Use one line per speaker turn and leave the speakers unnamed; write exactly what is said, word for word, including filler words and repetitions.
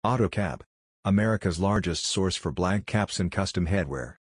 OTTO America's largest source for blank caps and custom headwear.